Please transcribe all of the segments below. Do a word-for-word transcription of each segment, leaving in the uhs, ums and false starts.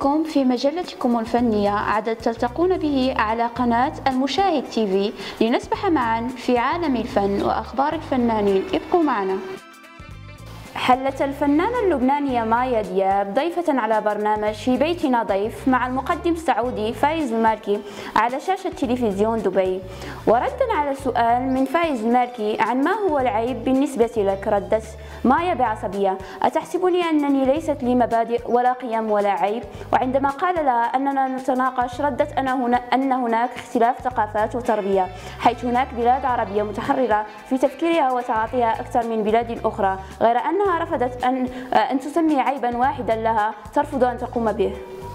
بكم في مجلتكم الفنية عدد تلتقون به على قناة المشاهد تي في لنسبح معا في عالم الفن وأخبار الفنانين. ابقوا معنا. حلت الفنانة اللبنانية مايا دياب ضيفة على برنامج في بيتنا ضيف مع المقدم السعودي فايز المالكي على شاشة تلفزيون دبي. وردا على سؤال من فايز المالكي عن ما هو العيب بالنسبة لك، ردت مايا بعصبية: أتحسبني أنني ليست لي مبادئ ولا قيم ولا عيب؟ وعندما قال لها أننا نتناقش ردت أنا هنا أن هناك اختلاف ثقافات وتربية، حيث هناك بلاد عربية متحررة في تفكيرها وتعاطيها أكثر من بلاد أخرى، غير أنها رفضت أن أن تسمي عيبا واحدا لها ترفض أن تقوم به.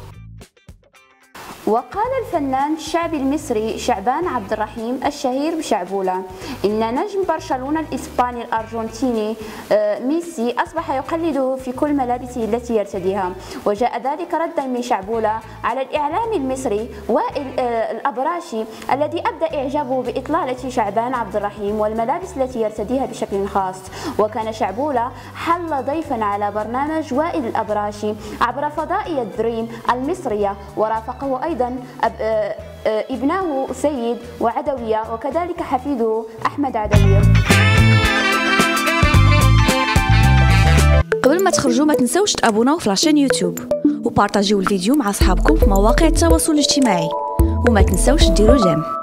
وقال الفنان الشعبي المصري شعبان عبد الرحيم الشهير بشعبولة إن نجم برشلونة الإسباني الأرجنتيني ميسي أصبح يقلده في كل ملابسه التي يرتديها، وجاء ذلك ردا من شعبولة على الإعلامي المصري وائل الأبراشي الذي أبدى إعجابه بإطلالة شعبان عبد الرحيم والملابس التي يرتديها بشكل خاص. وكان شعبولة حل ضيفا على برنامج وائل الأبراشي عبر فضائية دريم المصرية، ورافقه أيضا أب... ابناه سيد وعدوية وكذلك حفيده أحمد عدوية. قبل ما تخرجوا ما تنسوش تابوناو في لاشين يوتيوب وبارطاجيو الفيديو مع أصحابكم في مواقع التواصل الاجتماعي، وما تنسوش ديروا جيم.